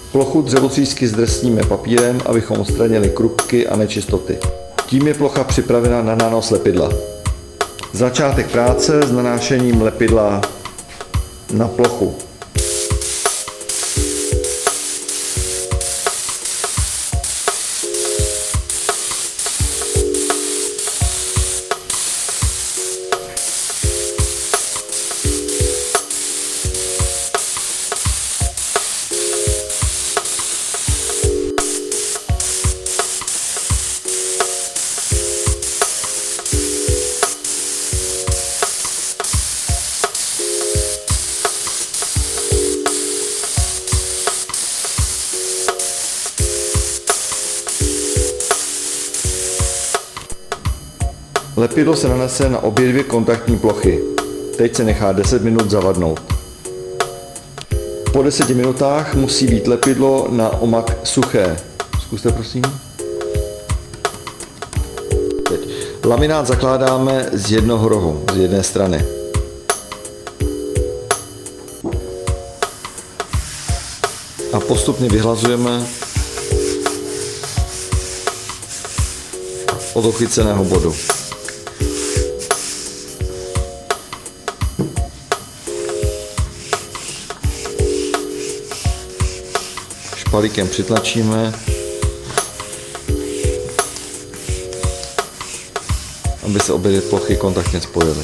Plochu dřevotřísky zdrsníme papírem, abychom odstranili krupky a nečistoty. Tím je plocha připravena na nános lepidla. Začátek práce s nanášením lepidla na plochu. Lepidlo se nanese na obě dvě kontaktní plochy. Teď se nechá 10 minut zavadnout. Po 10 minutách musí být lepidlo na omak suché. Zkuste prosím. Teď. Laminát zakládáme z jednoho rohu, z jedné strany. A postupně vyhlazujeme od ochyceného bodu. Špalíkem přitlačíme, aby se obě dvě plochy kontaktně spojily.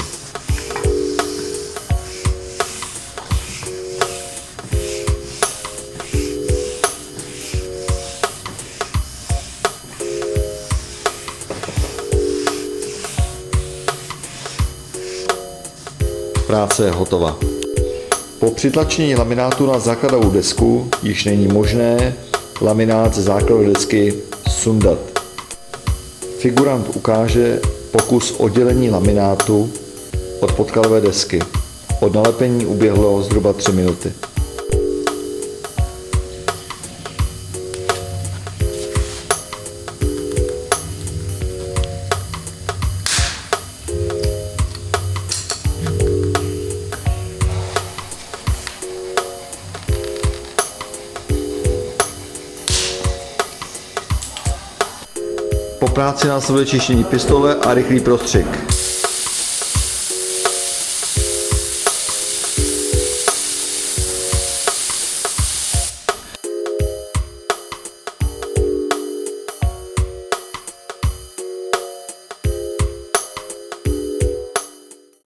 Práce je hotová. Po přitlačení laminátu na základovou desku již není možné laminát ze základové desky sundat. Figurant ukáže pokus oddělení laminátu od podkladové desky. Od nalepení uběhlo zhruba 3 minuty. Po práci následuje čištění pistole a rychlý prostřik.